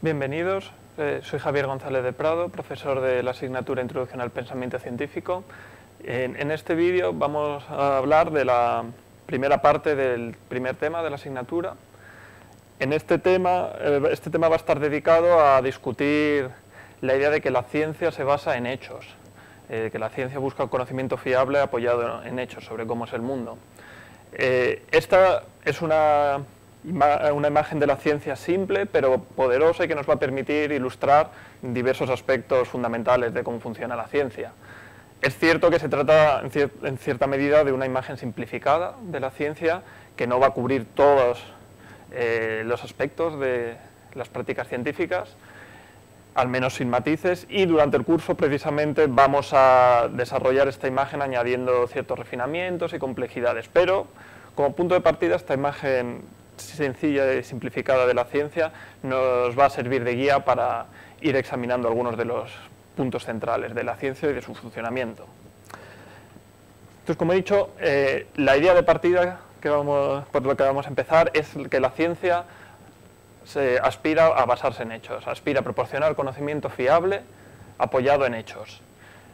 Bienvenidos, soy Javier González de Prado, profesor de la asignatura Introducción al Pensamiento Científico. En este vídeo vamos a hablar de la primera parte del primer tema de la asignatura. En este tema va a estar dedicado a discutir la idea de que la ciencia se basa en hechos, que la ciencia busca un conocimiento fiable apoyado en hechos sobre cómo es el mundo. Esta es una imagen de la ciencia simple pero poderosa y que nos va a permitir ilustrar diversos aspectos fundamentales de cómo funciona la ciencia. Es cierto que se trata en cierta medida de una imagen simplificada de la ciencia que no va a cubrir todos los aspectos de las prácticas científicas, al menos sin matices, y durante el curso precisamente vamos a desarrollar esta imagen añadiendo ciertos refinamientos y complejidades, pero como punto de partida esta imagen sencilla y simplificada de la ciencia nos va a servir de guía para ir examinando algunos de los puntos centrales de la ciencia y de su funcionamiento. Entonces, como he dicho, la idea de partida por lo que vamos a empezar es que la ciencia se aspira a basarse en hechos, aspira a proporcionar conocimiento fiable apoyado en hechos.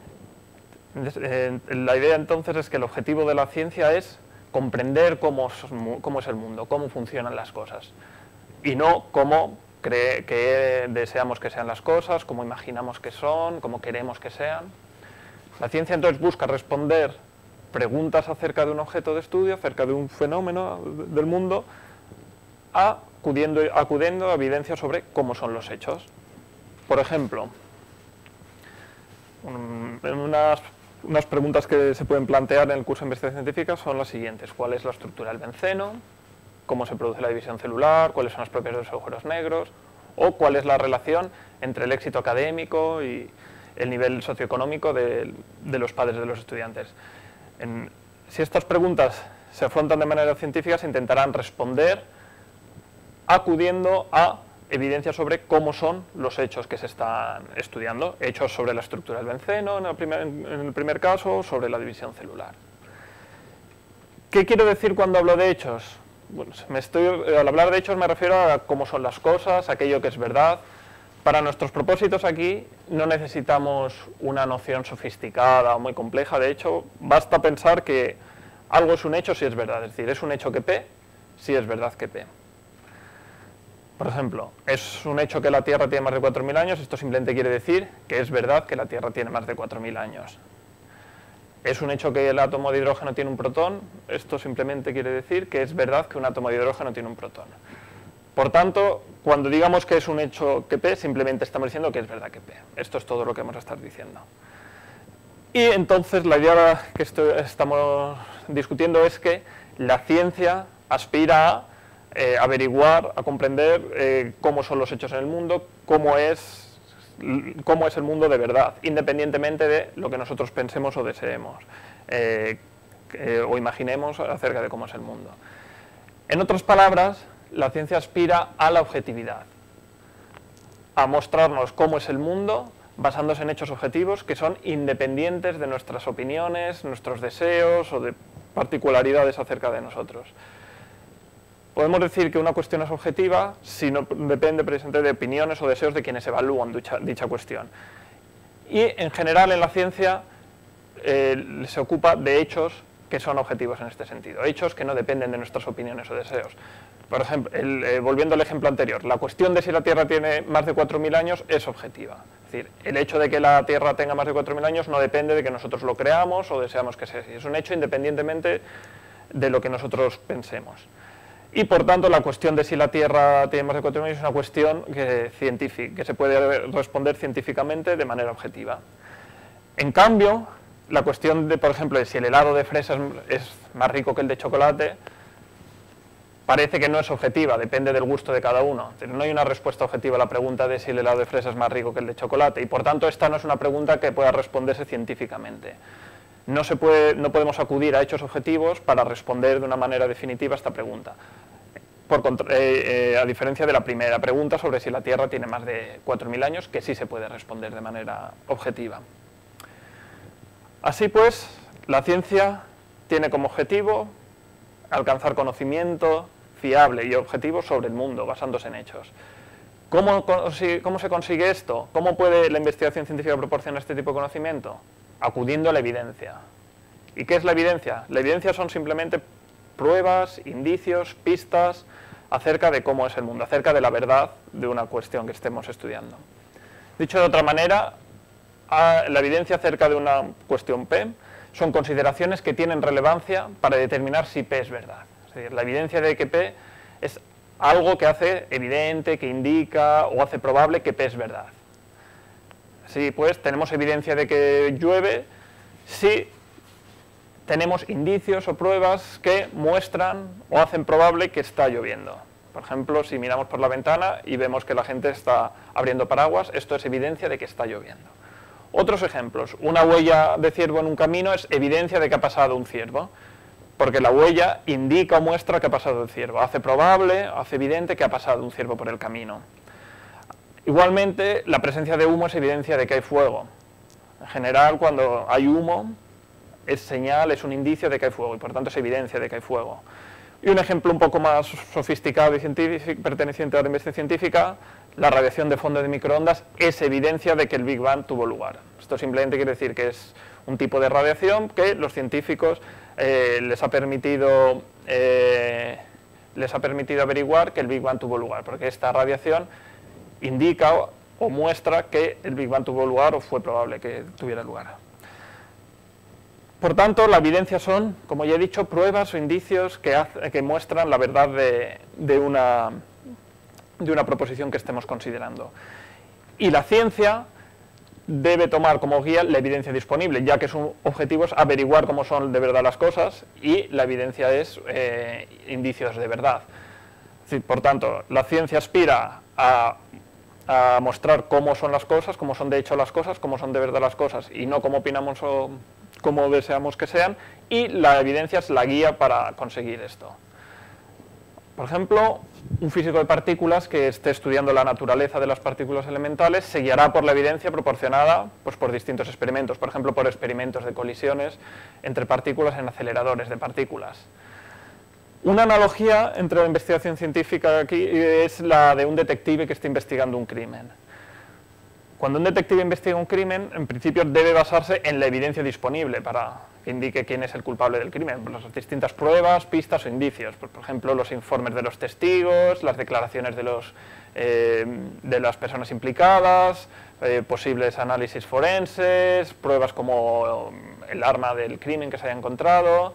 La idea entonces es que el objetivo de la ciencia es comprender cómo es el mundo, cómo funcionan las cosas, y no cómo que deseamos que sean las cosas, cómo imaginamos que son, cómo queremos que sean. La ciencia entonces busca responder preguntas acerca de un objeto de estudio, acerca de un fenómeno del mundo, acudiendo a evidencias sobre cómo son los hechos. Por ejemplo, unas preguntas que se pueden plantear en el curso de investigación científica son las siguientes: ¿cuál es la estructura del benceno? ¿Cómo se produce la división celular? ¿Cuáles son las propiedades de los agujeros negros? ¿O cuál es la relación entre el éxito académico y el nivel socioeconómico de los padres de los estudiantes? Si estas preguntas se afrontan de manera científica, se intentarán responder acudiendo a evidencias sobre cómo son los hechos que se están estudiando, hechos sobre la estructura del benceno en el primer caso, sobre la división celular. ¿Qué quiero decir cuando hablo de hechos? Bueno, al hablar de hechos me refiero a cómo son las cosas, aquello que es verdad. Para nuestros propósitos aquí no necesitamos una noción sofisticada o muy compleja. De hecho, basta pensar que algo es un hecho si es verdad, es decir, es un hecho que P si es verdad que P. Por ejemplo, es un hecho que la Tierra tiene más de 4.000 años, esto simplemente quiere decir que es verdad que la Tierra tiene más de 4.000 años. Es un hecho que el átomo de hidrógeno tiene un protón, esto simplemente quiere decir que es verdad que un átomo de hidrógeno tiene un protón. Por tanto, cuando digamos que es un hecho que P, simplemente estamos diciendo que es verdad que P. Esto es todo lo que vamos a estar diciendo. Y entonces la idea que estamos discutiendo es que la ciencia aspira a averiguar, a comprender cómo son los hechos en el mundo, cómo es el mundo de verdad, independientemente de lo que nosotros pensemos o deseemos o imaginemos acerca de cómo es el mundo. En otras palabras, la ciencia aspira a la objetividad, a mostrarnos cómo es el mundo basándose en hechos objetivos que son independientes de nuestras opiniones, nuestros deseos o de particularidades acerca de nosotros. Podemos decir que una cuestión es objetiva si no depende precisamente de opiniones o deseos de quienes evalúan dicha cuestión. Y en general en la ciencia se ocupa de hechos que son objetivos en este sentido, hechos que no dependen de nuestras opiniones o deseos. Por ejemplo, volviendo al ejemplo anterior, la cuestión de si la Tierra tiene más de 4.000 años es objetiva. Es decir, el hecho de que la Tierra tenga más de 4.000 años no depende de que nosotros lo creamos o deseamos que sea así. Es un hecho independientemente de lo que nosotros pensemos. Y por tanto la cuestión de si la Tierra tiene más de 4.000 años es una cuestión que se puede responder científicamente de manera objetiva. En cambio, la cuestión de, por ejemplo, de si el helado de fresa es más rico que el de chocolate, parece que no es objetiva, depende del gusto de cada uno. No hay una respuesta objetiva a la pregunta de si el helado de fresa es más rico que el de chocolate, y por tanto esta no es una pregunta que pueda responderse científicamente. No podemos acudir a hechos objetivos para responder de una manera definitiva a esta pregunta. A diferencia de la primera pregunta sobre si la Tierra tiene más de 4.000 años, que sí se puede responder de manera objetiva. Así pues, la ciencia tiene como objetivo alcanzar conocimiento fiable y objetivo sobre el mundo, basándose en hechos. ¿Cómo se consigue esto? ¿Cómo puede la investigación científica proporcionar este tipo de conocimiento? Acudiendo a la evidencia. ¿Y qué es la evidencia? La evidencia son simplemente pruebas, indicios, pistas acerca de cómo es el mundo, acerca de la verdad de una cuestión que estemos estudiando. Dicho de otra manera, la evidencia acerca de una cuestión P son consideraciones que tienen relevancia para determinar si P es verdad. Es decir, la evidencia de que P es algo que hace evidente, que indica o hace probable que P es verdad. Así pues, tenemos evidencia de que llueve si tenemos indicios o pruebas que muestran o hacen probable que está lloviendo. Por ejemplo, si miramos por la ventana y vemos que la gente está abriendo paraguas, esto es evidencia de que está lloviendo. Otros ejemplos, una huella de ciervo en un camino es evidencia de que ha pasado un ciervo, porque la huella indica o muestra que ha pasado el ciervo, hace probable, hace evidente que ha pasado un ciervo por el camino. Igualmente, la presencia de humo es evidencia de que hay fuego. En general, cuando hay humo, es señal, es un indicio de que hay fuego, y por tanto es evidencia de que hay fuego. Y un ejemplo un poco más sofisticado y científico, perteneciente a la investigación científica, la radiación de fondo de microondas es evidencia de que el Big Bang tuvo lugar. Esto simplemente quiere decir que es un tipo de radiación que los científicos les ha permitido averiguar que el Big Bang tuvo lugar, porque esta radiación indica o muestra que el Big Bang tuvo lugar o fue probable que tuviera lugar. Por tanto, la evidencia son, como ya he dicho, pruebas o indicios que muestran la verdad de una proposición que estemos considerando. Y la ciencia debe tomar como guía la evidencia disponible, ya que su objetivo es averiguar cómo son de verdad las cosas y la evidencia es indicios de verdad. Por tanto, la ciencia aspira a mostrar cómo son las cosas, cómo son de hecho las cosas, cómo son de verdad las cosas y no cómo opinamos o cómo deseamos que sean, y la evidencia es la guía para conseguir esto. Por ejemplo, un físico de partículas que esté estudiando la naturaleza de las partículas elementales se guiará por la evidencia proporcionada por distintos experimentos, por ejemplo, por experimentos de colisiones entre partículas en aceleradores de partículas. Una analogía entre la investigación científica aquí es la de un detective que está investigando un crimen. Cuando un detective investiga un crimen, en principio debe basarse en la evidencia disponible para que indique quién es el culpable del crimen, las distintas pruebas, pistas o indicios, por ejemplo, los informes de los testigos, las declaraciones de las personas implicadas, posibles análisis forenses, pruebas como el arma del crimen que se haya encontrado.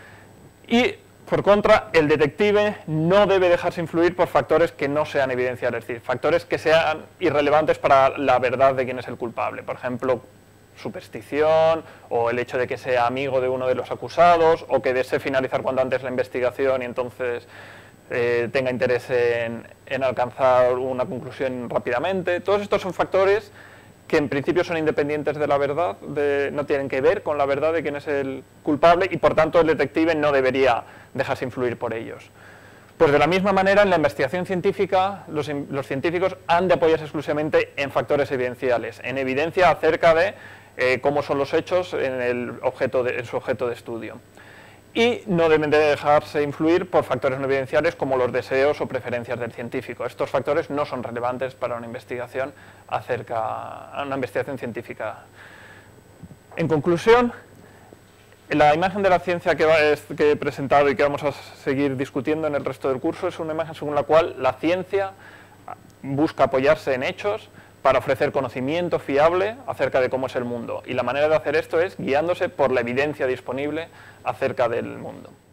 Y por contra, el detective no debe dejarse influir por factores que no sean evidenciales, es decir, factores que sean irrelevantes para la verdad de quién es el culpable. Por ejemplo, superstición, o el hecho de que sea amigo de uno de los acusados, o que desee finalizar cuanto antes la investigación y entonces tenga interés en alcanzar una conclusión rápidamente. Todos estos son factores que en principio son independientes de la verdad, no tienen que ver con la verdad de quién es el culpable y por tanto el detective no debería dejarse influir por ellos. Pues de la misma manera en la investigación científica los científicos han de apoyarse exclusivamente en factores evidenciales, en evidencia acerca de cómo son los hechos en su objeto de estudio. Y no deben de dejarse influir por factores no evidenciales como los deseos o preferencias del científico. Estos factores no son relevantes para una investigación científica. En conclusión, la imagen de la ciencia que he presentado y que vamos a seguir discutiendo en el resto del curso es una imagen según la cual la ciencia busca apoyarse en hechos para ofrecer conocimiento fiable acerca de cómo es el mundo. Y la manera de hacer esto es guiándose por la evidencia disponible acerca del mundo.